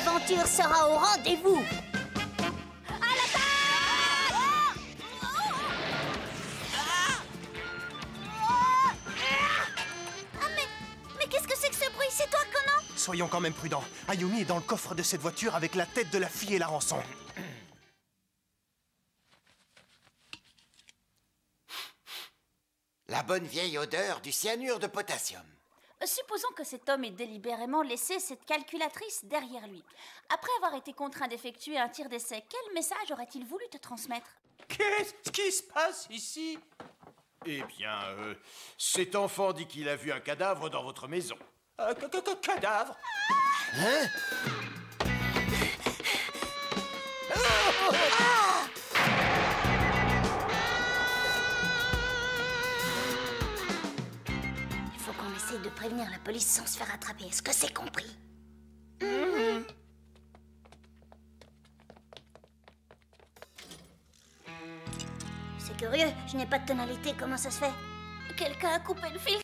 l'aventure sera au rendez-vous. À l'attaque! Mais qu'est-ce que c'est que ce bruit? C'est toi, Conan? Soyons quand même prudents. Ayumi est dans le coffre de cette voiture avec la tête de la fille et la rançon. La bonne vieille odeur du cyanure de potassium. Supposons que cet homme ait délibérément laissé cette calculatrice derrière lui. Après avoir été contraint d'effectuer un tir d'essai, quel message aurait-il voulu te transmettre? Qu'est-ce qui se passe ici? Eh bien, cet enfant dit qu'il a vu un cadavre dans votre maison. Cadavre? Hein? Il faut qu'on essaye de prévenir la police sans se faire attraper. Est-ce que c'est compris? C'est curieux, je n'ai pas de tonalité. Comment ça se fait? Quelqu'un a coupé le fil